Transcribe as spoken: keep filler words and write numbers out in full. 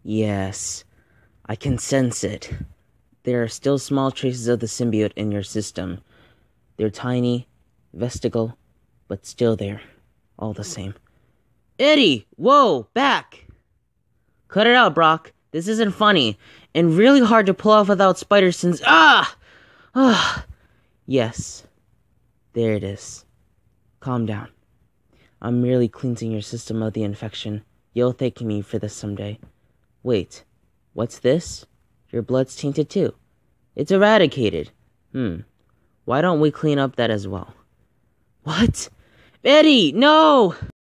Yes, I can sense it. There are still small traces of the symbiote in your system. They're tiny, vestigial, but still there, all the same. Eddie! Whoa! Back! Cut it out, Brock. This isn't funny, and really hard to pull off without spider sense. Ah! Ah! Yes. There it is. Calm down. I'm merely cleansing your system of the infection. You'll thank me for this someday. Wait. What's this? Your blood's tainted too. It's eradicated. Hmm. Why don't we clean up that as well? What? Eddie, no!